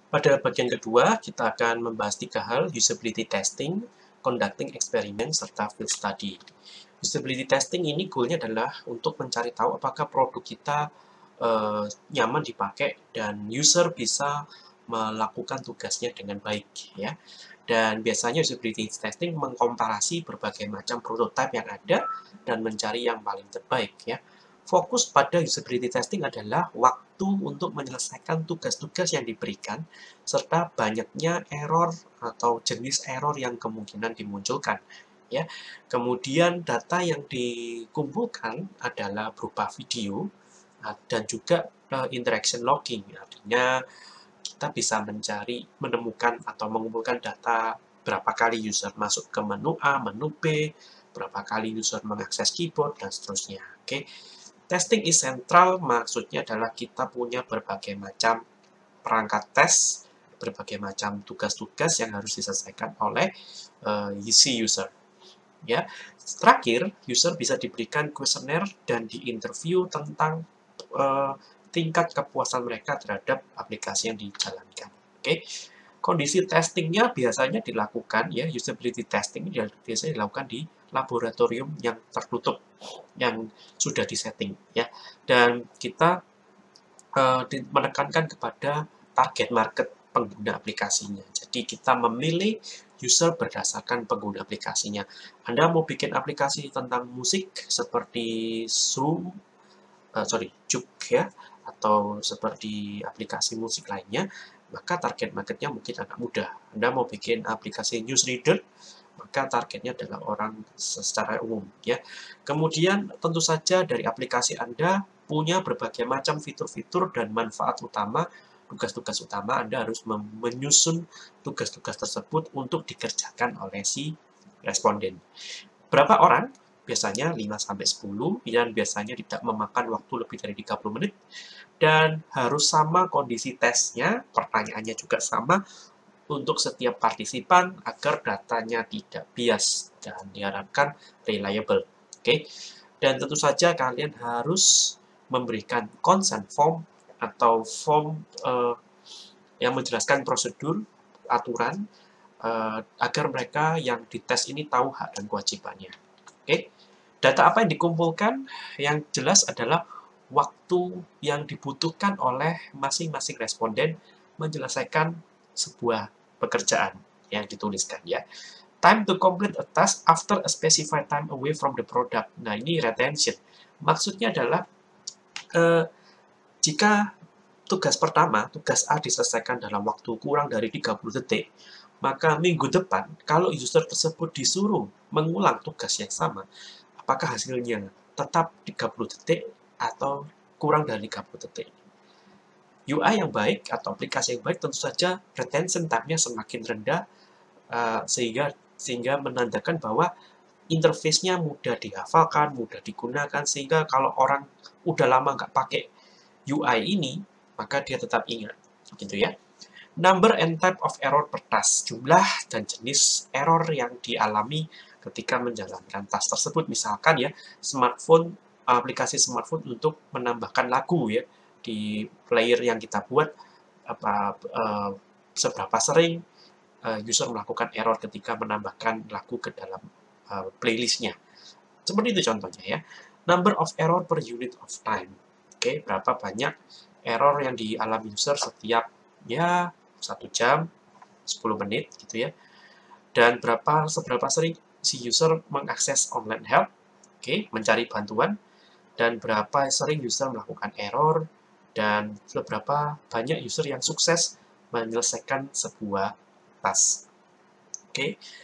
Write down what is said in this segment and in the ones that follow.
Pada bagian kedua, kita akan membahas 3 hal: usability testing, conducting experiment, serta field study. Usability testing ini goalnya adalah untuk mencari tahu apakah produk kita nyaman dipakai dan user bisa melakukan tugasnya dengan baik, ya. Dan biasanya usability testing mengkomparasi berbagai macam prototipe yang ada dan mencari yang paling terbaik, ya. Fokus pada usability testing adalah waktu untuk menyelesaikan tugas-tugas yang diberikan, serta banyaknya error atau jenis error yang kemungkinan dimunculkan, ya. Kemudian data yang dikumpulkan adalah berupa video dan juga interaction logging, artinya kita bisa menemukan atau mengumpulkan data berapa kali user masuk ke menu A, menu B, berapa kali user mengakses keyboard, dan seterusnya. Oke. Testing is central, maksudnya adalah kita punya berbagai macam perangkat tes, berbagai macam tugas-tugas yang harus diselesaikan oleh si user. Ya, terakhir, user bisa diberikan kuesioner dan diinterview tentang tingkat kepuasan mereka terhadap aplikasi yang dijalankan. Oke, kondisi testingnya biasanya dilakukan, ya, usability testing biasanya dilakukan di laboratorium yang tertutup, yang sudah disetting, ya, dan kita menekankan kepada target market pengguna aplikasinya. Jadi kita memilih user berdasarkan pengguna aplikasinya. Anda mau bikin aplikasi tentang musik seperti Zoom, Juk, ya, atau seperti aplikasi musik lainnya, maka target marketnya mungkin anak muda. Anda mau bikin aplikasi newsreader, maka targetnya adalah orang secara umum, ya. Kemudian tentu saja dari aplikasi Anda punya berbagai macam fitur-fitur dan manfaat utama, tugas-tugas utama. Anda harus menyusun tugas-tugas tersebut untuk dikerjakan oleh si responden. Berapa orang? Biasanya 5-10, dan biasanya tidak memakan waktu lebih dari 30 menit, dan harus sama kondisi tesnya, pertanyaannya juga sama untuk setiap partisipan agar datanya tidak bias dan diharapkan reliable. Oke. Dan tentu saja kalian harus memberikan consent form atau form yang menjelaskan prosedur, aturan, agar mereka yang dites ini tahu hak dan kewajibannya. Oke. Data apa yang dikumpulkan? Yang jelas adalah waktu yang dibutuhkan oleh masing-masing responden menyelesaikan sebuah pekerjaan yang dituliskan, ya. Time to complete a task after a specified time away from the product. Nah, ini retention. Maksudnya adalah jika tugas pertama, tugas A diselesaikan dalam waktu kurang dari 30 detik, maka minggu depan, kalau user tersebut disuruh mengulang tugas yang sama, apakah hasilnya tetap 30 detik atau kurang dari 30 detik. UI yang baik atau aplikasi yang baik tentu saja retention time-nya semakin rendah, sehingga menandakan bahwa interface-nya mudah dihafalkan, mudah digunakan, sehingga kalau orang udah lama nggak pakai UI ini, maka dia tetap ingat, gitu ya. Number and type of error per task, jumlah dan jenis error yang dialami ketika menjalankan task tersebut. Misalkan, ya, aplikasi smartphone untuk menambahkan lagu, ya, di player yang kita buat, seberapa sering user melakukan error ketika menambahkan lagu ke dalam playlist-nya. Seperti itu contohnya, ya. Number of error per unit of time. Oke, berapa banyak error yang dialami user setiap, ya, 1 jam, 10 menit, gitu ya. Dan seberapa sering si user mengakses online help, oke, mencari bantuan, dan berapa sering user melakukan error, dan seberapa banyak user yang sukses menyelesaikan sebuah task. Oke.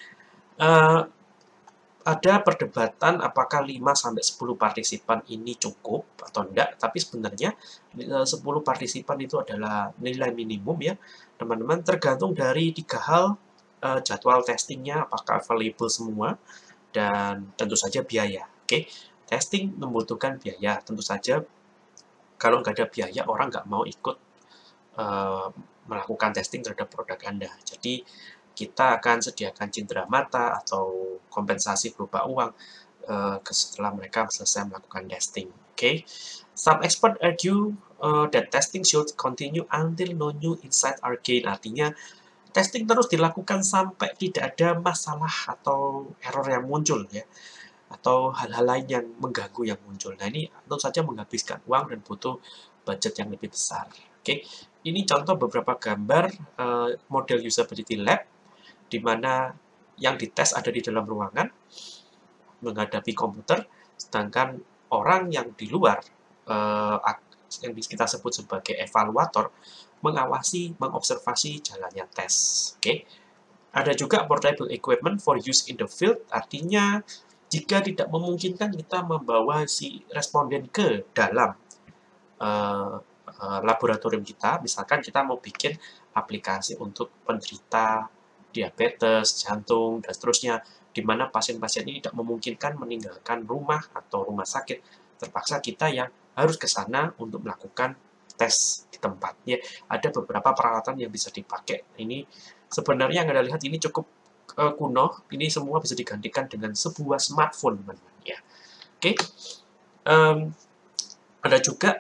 Ada perdebatan apakah 5-10 partisipan ini cukup atau enggak, tapi sebenarnya 10 partisipan itu adalah nilai minimum, ya, teman-teman, tergantung dari 3 hal, jadwal testingnya apakah available semua, dan tentu saja biaya. Oke, testing membutuhkan biaya, tentu saja kalau nggak ada biaya orang nggak mau ikut melakukan testing terhadap produk Anda. Jadi kita akan sediakan cindera mata atau kompensasi berupa uang setelah mereka selesai melakukan testing. Okay, some experts argue that testing should continue until no new insight are gained. Artinya, testing terus dilakukan sampai tidak ada masalah atau error yang muncul ya, atau hal-hal lain yang mengganggu yang muncul. Nah, ini tentu saja menghabiskan uang dan butuh budget yang lebih besar. Oke, ini contoh beberapa gambar model usability lab di mana yang dites ada di dalam ruangan menghadapi komputer, sedangkan orang yang di luar yang kita sebut sebagai evaluator mengawasi, mengobservasi jalannya tes. Oke. Ada juga portable equipment for use in the field, artinya jika tidak memungkinkan kita membawa si responden ke dalam laboratorium kita, misalkan kita mau bikin aplikasi untuk penderita diabetes, jantung, dan seterusnya, di mana pasien-pasien ini tidak memungkinkan meninggalkan rumah atau rumah sakit, terpaksa kita yang harus ke sana untuk melakukan tes di tempat. Ya, ada beberapa peralatan yang bisa dipakai. Ini sebenarnya yang Anda lihat ini cukup kuno. Ini semua bisa digantikan dengan sebuah smartphone, teman-teman. Ya, oke. Ada juga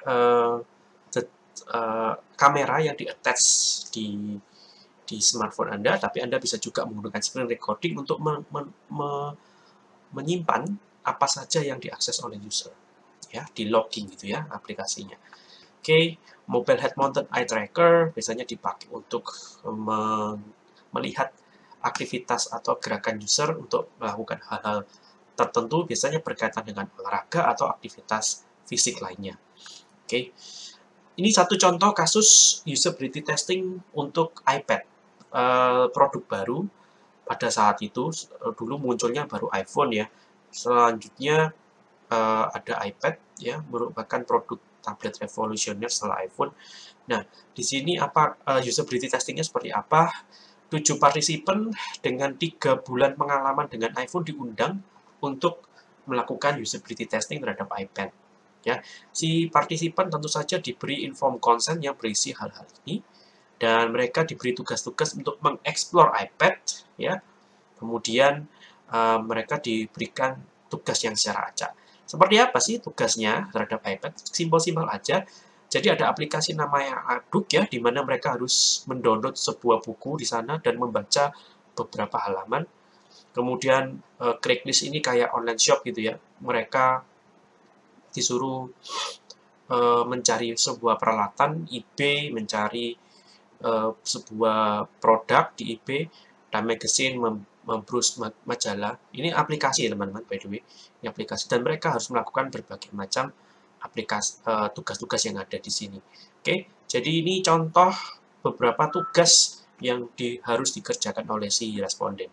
kamera yang di-attach di smartphone Anda, tapi Anda bisa juga menggunakan screen recording untuk menyimpan apa saja yang diakses oleh user, ya, di logging gitu ya aplikasinya. Oke, mobile head mounted eye tracker biasanya dipakai untuk melihat aktivitas atau gerakan user untuk melakukan hal-hal tertentu, biasanya berkaitan dengan olahraga atau aktivitas fisik lainnya. Oke, ini satu contoh kasus usability testing untuk iPad. Produk baru pada saat itu, dulu munculnya baru iPhone ya. Selanjutnya ada iPad ya, merupakan produk tablet revolusioner setelah iPhone. Nah, di sini apa usability testingnya seperti apa? 7 partisipan dengan 3 bulan pengalaman dengan iPhone diundang untuk melakukan usability testing terhadap iPad. Ya, si partisipan tentu saja diberi inform consent yang berisi hal-hal ini, dan mereka diberi tugas-tugas untuk mengeksplor iPad, ya. Kemudian mereka diberikan tugas yang secara acak. Seperti apa sih tugasnya terhadap iPad? Simpel-simpel aja. Jadi ada aplikasi namanya Aduk ya, di mana mereka harus mendownload sebuah buku di sana dan membaca beberapa halaman. Kemudian Craigslist ini kayak online shop gitu ya. Mereka disuruh mencari sebuah peralatan, eBay mencari sebuah produk di eBay, dan magazine membrowse majalah. Ini aplikasi ya teman-teman, by the way. Ini aplikasi, dan mereka harus melakukan berbagai macam aplikasi tugas-tugas yang ada di sini. Oke, jadi ini contoh beberapa tugas yang harus dikerjakan oleh si responden.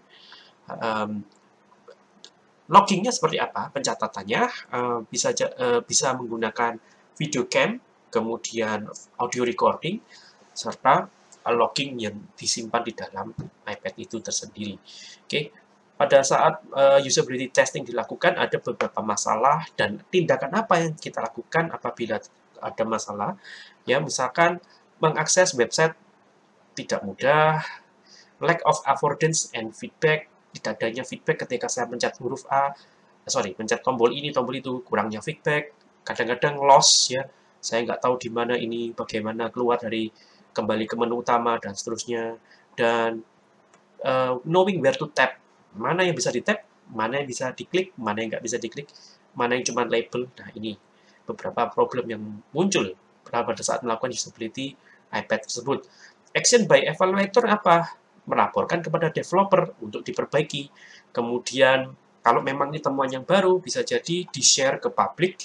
Loggingnya seperti apa? Pencatatannya bisa menggunakan video cam, kemudian audio recording, serta logging yang disimpan di dalam iPad itu tersendiri. Oke, pada saat usability testing dilakukan, ada beberapa masalah dan tindakan apa yang kita lakukan apabila ada masalah. Ya, misalkan mengakses website tidak mudah, lack of affordance and feedback, tidak adanya feedback ketika saya mencet huruf mencet tombol ini, tombol itu, kurangnya feedback, kadang-kadang loss ya, saya nggak tahu di mana ini, bagaimana keluar dari kembali ke menu utama, dan seterusnya. Dan knowing where to tap, mana yang bisa di-tap, mana yang bisa diklik, mana yang nggak bisa diklik, mana yang cuma label. Nah, ini beberapa problem yang muncul pada saat melakukan usability iPad tersebut. Action by evaluator apa? Melaporkan kepada developer untuk diperbaiki. Kemudian, kalau memang ini temuan yang baru, bisa jadi di-share ke publik,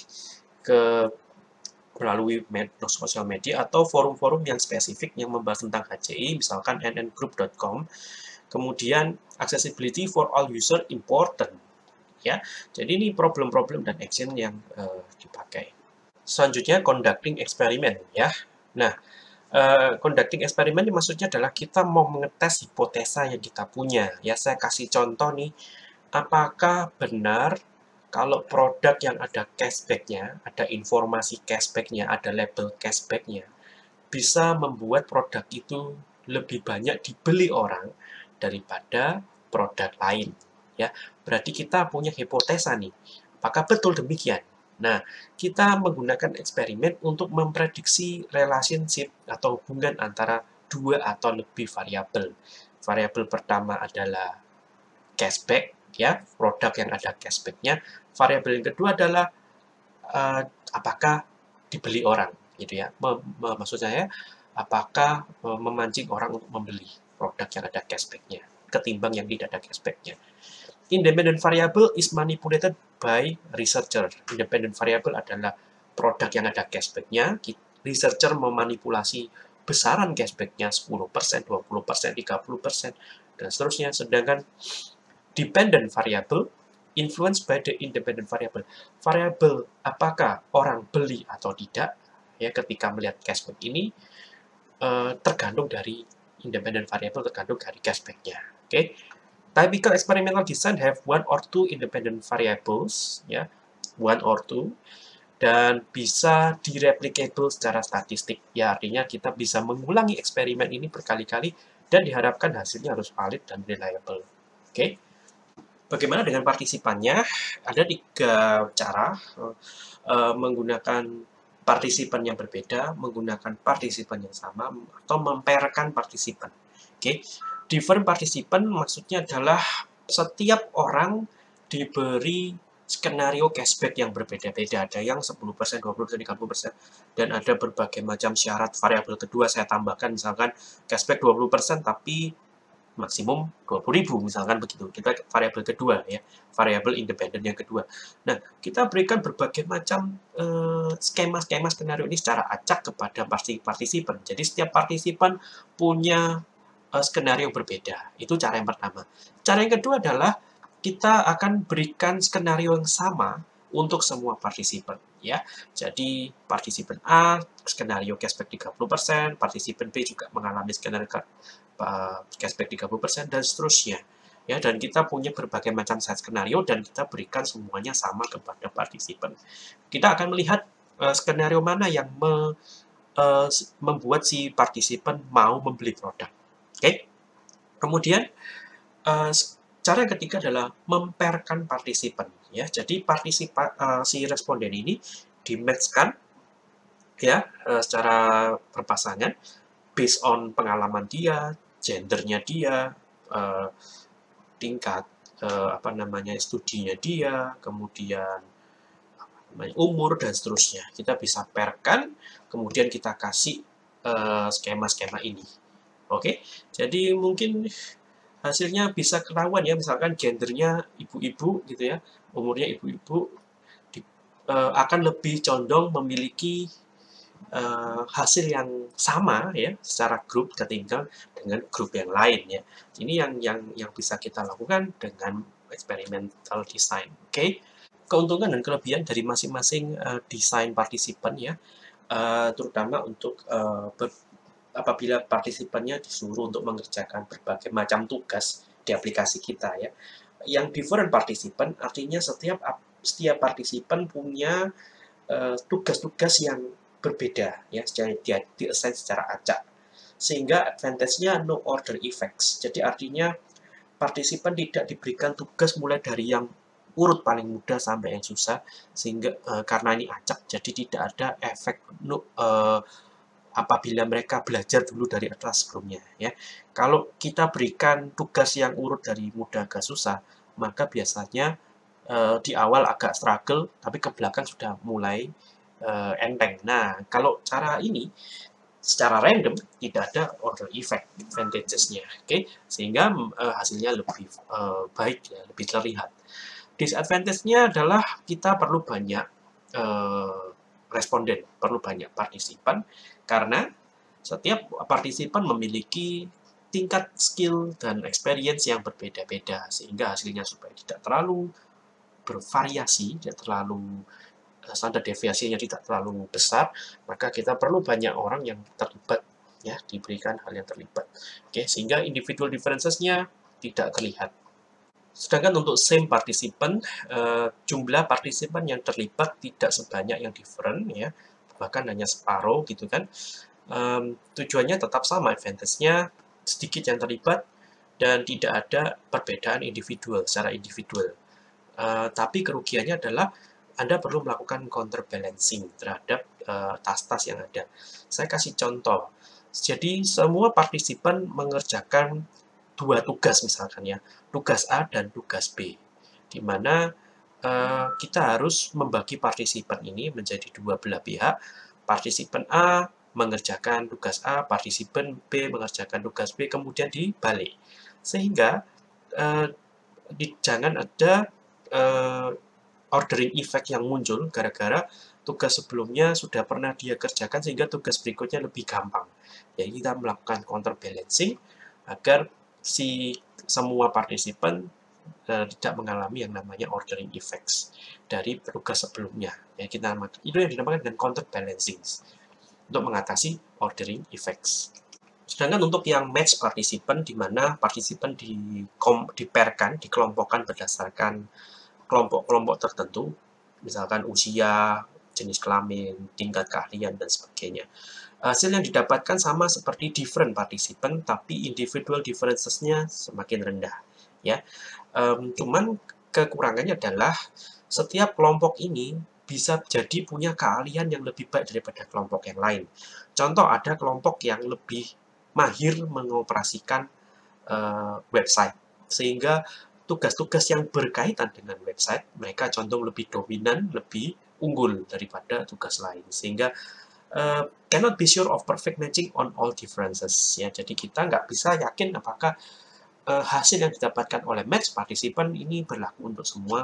melalui sosial media atau forum-forum yang spesifik yang membahas tentang HCI, misalkan nngroup.com. Kemudian accessibility for all user important, ya. Jadi ini problem-problem dan action yang dipakai. Selanjutnya conducting experiment, ya. Nah, conducting experiment ini maksudnya adalah kita mau mengetes hipotesa yang kita punya. Ya, saya kasih contoh nih, apakah benar kalau produk yang ada cashback-nya, ada informasi cashback-nya, ada label cashback-nya, bisa membuat produk itu lebih banyak dibeli orang daripada produk lain. Ya, berarti kita punya hipotesa nih. Apakah betul demikian? Nah, kita menggunakan eksperimen untuk memprediksi relationship atau hubungan antara dua atau lebih variabel. Variabel pertama adalah cashback, ya, produk yang ada cashback-nya. Variabel yang kedua adalah apakah dibeli orang, gitu ya. Maksud saya, apakah memancing orang untuk membeli produk yang ada cashback-nya ketimbang yang tidak ada cashback-nya. Independent variable is manipulated by researcher. Independent variable adalah produk yang ada cashback-nya. Researcher memanipulasi besaran cashback-nya 10%, 20%, 30%, dan seterusnya. Sedangkan dependent variable influenced by the independent variable. Variabel apakah orang beli atau tidak ya ketika melihat cashback ini tergantung dari independent variable, tergantung dari cashback-nya. Oke. Typical experimental design have one or two independent variables, ya, one or two, dan bisa direplicable secara statistik. Ya, artinya kita bisa mengulangi eksperimen ini berkali-kali dan diharapkan hasilnya harus valid dan reliable. Oke. Bagaimana dengan partisipannya? Ada 3 cara menggunakan partisipan yang berbeda, menggunakan partisipan yang sama, atau memperkan partisipan. Oke. Different participant maksudnya adalah setiap orang diberi skenario cashback yang berbeda-beda. Ada yang 10%, 20%, 30%, dan ada berbagai macam syarat. Variabel kedua saya tambahkan, misalkan cashback 20%, tapi maksimum 20.000, misalkan begitu. Kita variabel kedua, ya, variabel independen yang kedua. Nah, kita berikan berbagai macam skema-skema skenario ini secara acak kepada partisipan. Jadi, setiap partisipan punya skenario berbeda. Itu cara yang pertama. Cara yang kedua adalah kita akan berikan skenario yang sama untuk semua partisipan, ya. Jadi partisipan A skenario cashback 30%, partisipan B juga mengalami skenario cashback 30%, dan seterusnya. Ya, dan kita punya berbagai macam set skenario dan kita berikan semuanya sama kepada partisipan. Kita akan melihat skenario mana yang membuat si partisipan mau membeli produk. Oke. Kemudian cara yang ketiga adalah memperkan partisipan, ya. Jadi si responden ini di-match-kan, ya, secara berpasangan based on pengalaman dia, gendernya dia, tingkat studinya dia, kemudian umur dan seterusnya. Kita bisa pairkan, kemudian kita kasih skema-skema ini. Oke, jadi mungkin hasilnya bisa ketahuan ya, misalkan gendernya ibu-ibu gitu ya, umurnya ibu-ibu, akan lebih condong memiliki hasil yang sama ya secara grup ketimbang dengan grup yang lain ya. Ini yang bisa kita lakukan dengan experimental design. Oke. Keuntungan dan kelebihan dari masing-masing desain partisipan ya, terutama untuk apabila partisipannya disuruh untuk mengerjakan berbagai macam tugas di aplikasi kita ya. Yang different partisipan artinya setiap partisipan punya tugas-tugas yang berbeda ya, dia di-assign secara acak. Sehingga advantage-nya no order effects. Jadi artinya partisipan tidak diberikan tugas mulai dari yang urut paling mudah sampai yang susah, sehingga karena ini acak jadi tidak ada efek apabila mereka belajar dulu dari atas sebelumnya ya. Kalau kita berikan tugas yang urut dari mudah ke susah, maka biasanya di awal agak struggle, tapi ke belakang sudah mulai enteng. Nah, kalau cara ini secara random tidak ada order effect advantages-nya, oke? Sehingga hasilnya lebih baik ya, lebih terlihat. Disadvantage-nya adalah kita perlu banyak responden, perlu banyak partisipan, karena setiap partisipan memiliki tingkat skill dan experience yang berbeda-beda, sehingga hasilnya supaya tidak terlalu bervariasi, tidak terlalu standar deviasinya tidak terlalu besar, maka kita perlu banyak orang yang terlibat, ya, diberikan hal yang terlibat. Oke, sehingga individual differences-nya tidak terlihat. Sedangkan untuk same participant, jumlah partisipan yang terlibat tidak sebanyak yang different, ya, bahkan hanya separuh gitu kan. Tujuannya tetap sama, advantage-nya sedikit yang terlibat dan tidak ada perbedaan individual secara individual. Tapi kerugiannya adalah Anda perlu melakukan counterbalancing terhadap tas-tas yang ada. Saya kasih contoh. Jadi semua partisipan mengerjakan dua tugas misalkan ya, tugas A dan tugas B, di mana kita harus membagi partisipan ini menjadi dua belah pihak. Partisipan A mengerjakan tugas A, partisipan B mengerjakan tugas B, kemudian dibalik. Sehingga jangan ada ordering effect yang muncul gara-gara tugas sebelumnya sudah pernah dia kerjakan sehingga tugas berikutnya lebih gampang. Jadi kita melakukan counterbalancing agar si semua partisipan tidak mengalami yang namanya ordering effects dari tugas sebelumnya. Ya, itu yang dinamakan dengan counterbalancing untuk mengatasi ordering effects. Sedangkan untuk yang match partisipan, di mana partisipan dikelompokkan berdasarkan kelompok-kelompok tertentu, misalkan usia, jenis kelamin, tingkat keahlian, dan sebagainya. Hasil yang didapatkan sama seperti different participant, tapi individual differences-nya semakin rendah. Ya, cuman kekurangannya adalah setiap kelompok ini bisa jadi punya keahlian yang lebih baik daripada kelompok yang lain. Contoh, ada kelompok yang lebih mahir mengoperasikan website, sehingga tugas-tugas yang berkaitan dengan website mereka condong lebih dominan, lebih unggul daripada tugas lain, sehingga cannot be sure of perfect matching on all differences. Ya, jadi kita nggak bisa yakin apakah hasil yang didapatkan oleh match partisipan ini berlaku untuk semua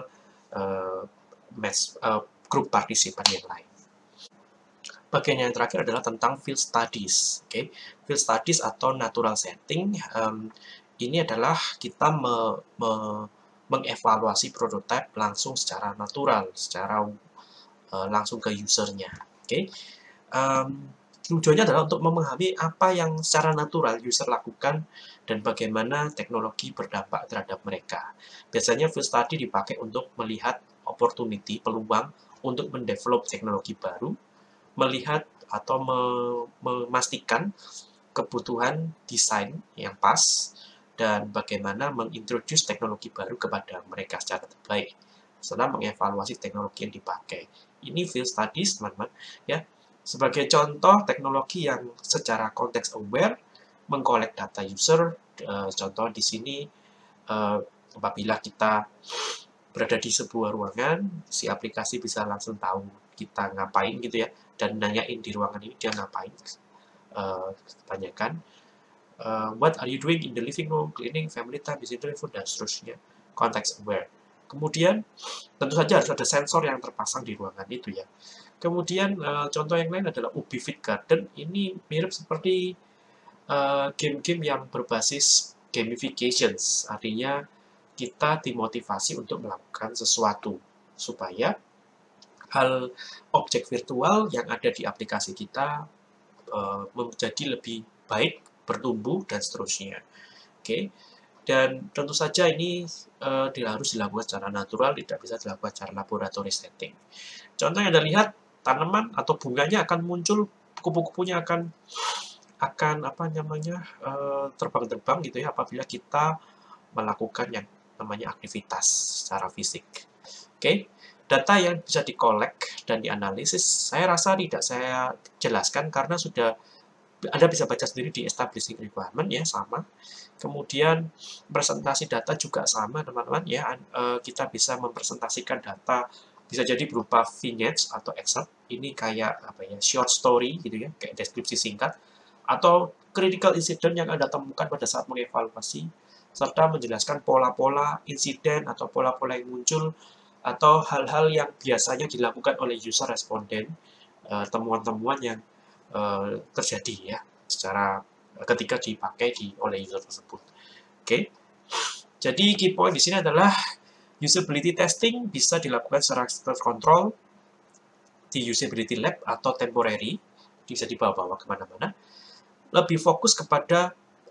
grup partisipan yang lain. Bagian yang terakhir adalah tentang field studies. Okay? Field studies atau natural setting ini adalah kita mengevaluasi prototipe langsung secara natural, secara langsung ke usernya. Okay? Tujuannya adalah untuk memahami apa yang secara natural user lakukan dan bagaimana teknologi berdampak terhadap mereka. Biasanya field study dipakai untuk melihat opportunity, peluang untuk mendevelop teknologi baru, melihat atau memastikan kebutuhan desain yang pas, dan bagaimana mengintroduce teknologi baru kepada mereka secara terbaik, serta mengevaluasi teknologi yang dipakai. Ini field studies, teman-teman. Ya, sebagai contoh teknologi yang secara context aware mengkolek data user. Contoh di sini, apabila kita berada di sebuah ruangan, si aplikasi bisa langsung tahu kita ngapain gitu ya, dan nanyain di ruangan ini dia ngapain. Tanyakan, what are you doing in the living room, cleaning, family time, visitor food, dan seterusnya. Context aware. Kemudian tentu saja harus ada sensor yang terpasang di ruangan itu ya. Kemudian contoh yang lain adalah Ubi Fit Garden. Ini mirip seperti game-game yang berbasis gamifications, artinya kita dimotivasi untuk melakukan sesuatu supaya hal objek virtual yang ada di aplikasi kita menjadi lebih baik, bertumbuh, dan seterusnya. Oke, dan tentu saja ini harus dilakukan secara natural, tidak bisa dilakukan secara laboratory setting. Contoh yang Anda lihat, tanaman atau bunganya akan muncul, kupu-kupunya akan terbang-terbang gitu ya apabila kita melakukan yang namanya aktivitas secara fisik. Oke, data yang bisa dikolek dan dianalisis saya rasa tidak saya jelaskan karena sudah Anda bisa baca sendiri di establishing requirement ya, sama. Kemudian presentasi data juga sama teman-teman ya, kita bisa mempresentasikan data bisa jadi berupa vignettes atau excerpt, ini kayak short story gitu ya, kayak deskripsi singkat, atau critical incident yang Anda temukan pada saat mengevaluasi, serta menjelaskan pola-pola insiden atau pola-pola yang muncul, atau hal-hal yang biasanya dilakukan oleh user responden, temuan-temuan yang terjadi ya secara ketika dipakai oleh user tersebut. Oke. Jadi key point di sini adalah usability testing bisa dilakukan secara terkontrol di usability lab atau temporary, bisa dibawa-bawa kemana-mana. Lebih fokus kepada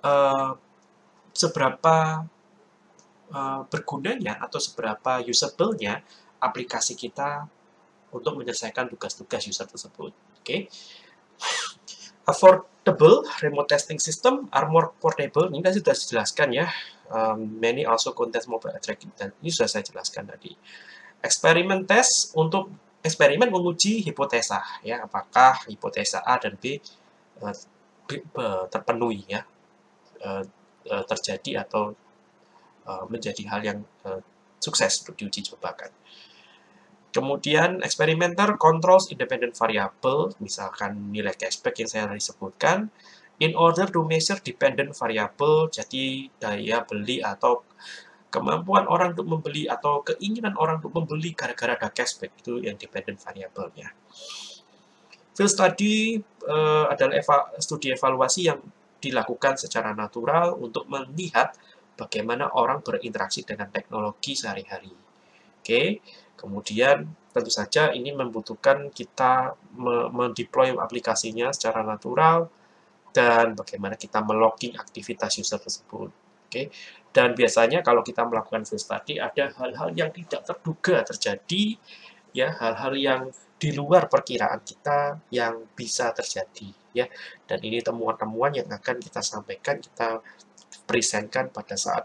seberapa bergunanya atau seberapa usable-nya aplikasi kita untuk menyelesaikan tugas-tugas user tersebut. Oke. Affordable remote testing system are more portable. Ini tadi sudah dijelaskan ya. Many also contain mobile tracking, dan ini sudah saya jelaskan tadi. Eksperimen tes untuk eksperimen menguji hipotesa, ya, apakah hipotesa A dan B terpenuhi, ya, terjadi atau menjadi hal yang sukses untuk diuji cobakan. Kemudian experimenter controls independent variable, misalkan nilai cashback yang saya tadi sebutkan, in order to measure dependent variable, jadi daya beli atau kemampuan orang untuk membeli atau keinginan orang untuk membeli gara-gara ada cashback, itu yang dependent variable-nya. Field study adalah studi evaluasi yang dilakukan secara natural untuk melihat bagaimana orang berinteraksi dengan teknologi sehari-hari. Oke, kemudian tentu saja ini membutuhkan kita mendeploy aplikasinya secara natural dan bagaimana kita melogging aktivitas user tersebut. Oke, dan biasanya kalau kita melakukan field study ada hal-hal yang tidak terduga terjadi, ya, hal-hal yang di luar perkiraan kita yang bisa terjadi, ya. Dan ini temuan-temuan yang akan kita sampaikan, kita presentkan pada saat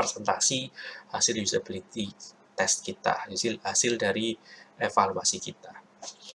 presentasi hasil usability test kita, hasil dari evaluasi kita.